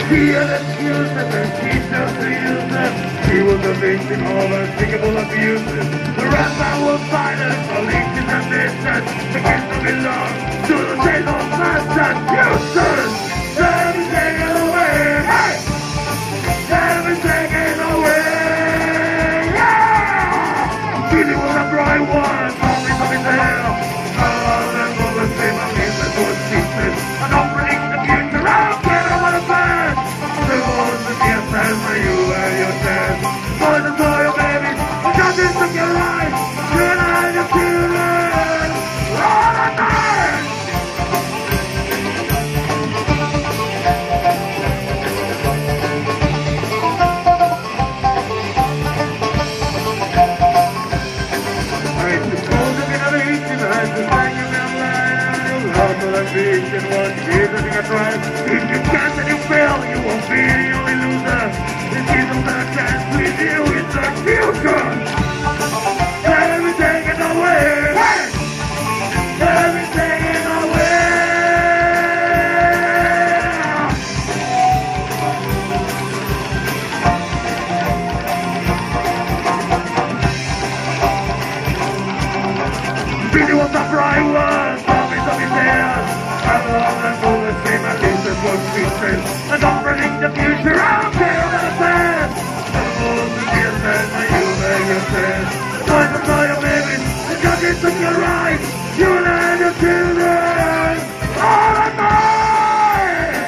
She had accused him and she just used him. She was a victim of unspeakable abuses. The rap man was silent, the leaks in the mission. The kids don't belong to the state of Massachusetts. Let me take it away, hey! Let me take it away, yeah! Billy was a bright one, always on his hair. All the moments in my business was secret. I don't predict the future, I don't care about the past. The world is the essence for you and your chance. Boys and boys, baby, justice took your life. You and I, the children, all the time. And one Jesus in a tribe. If you can't and you fail, you won't be the only loser. This is all that chance with you in the future. Let me take it away. Hey! Let me take it away. Billy was a bright one, promise of his hair. I don't predict the future, I don't care about the past. The world is the essence, and you make your sense. Boys and boys, baby, the judges took your rights. You and your children, all the time.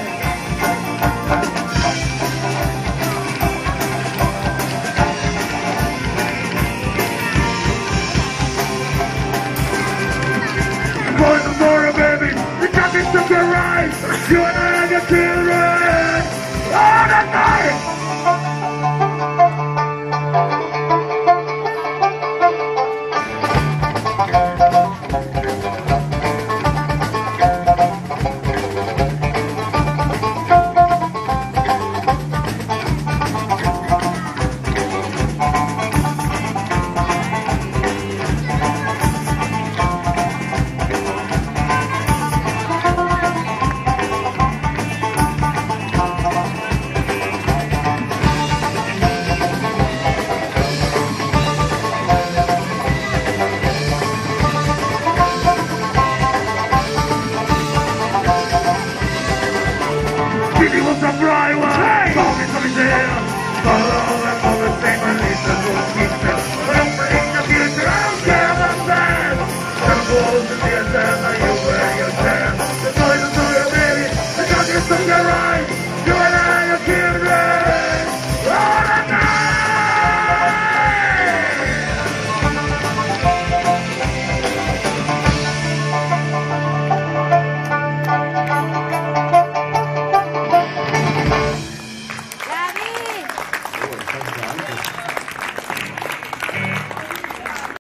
Boys and boys, baby, the judges took your rights. You and your children, all the time. Billy was a bright one, promise of his hair.